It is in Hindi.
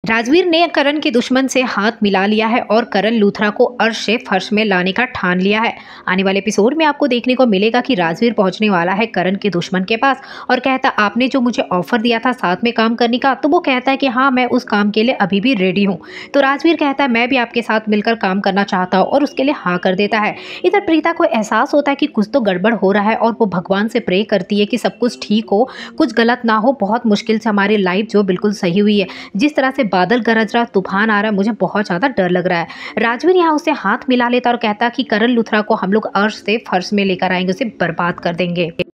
राजवीर ने करण के दुश्मन से हाथ मिला लिया है और करण लूथरा को अर्श से फर्श में लाने का ठान लिया है। आने वाले एपिसोड में आपको देखने को मिलेगा कि राजवीर पहुंचने वाला है करण के दुश्मन के पास और कहता, आपने जो मुझे ऑफर दिया था साथ में काम करने का, तो वो कहता है कि हाँ, मैं उस काम के लिए अभी भी रेडी हूँ। तो राजवीर कहता है, मैं भी आपके साथ मिलकर काम करना चाहता हूँ, और उसके लिए हाँ कर देता है। इधर प्रीता को एहसास होता है कि कुछ तो गड़बड़ हो रहा है और वो भगवान से प्रे करती है कि सब कुछ ठीक हो, कुछ गलत ना हो। बहुत मुश्किल से हमारी लाइफ जो बिल्कुल सही हुई है। जिस तरह से बादल गरज रहा, तूफान आ रहा है, मुझे बहुत ज्यादा डर लग रहा है। राजवीर यहाँ उसे हाथ मिला लेता और कहता कि करण लूथरा को हम लोग अर्श से फर्श में लेकर आएंगे, उसे बर्बाद कर देंगे।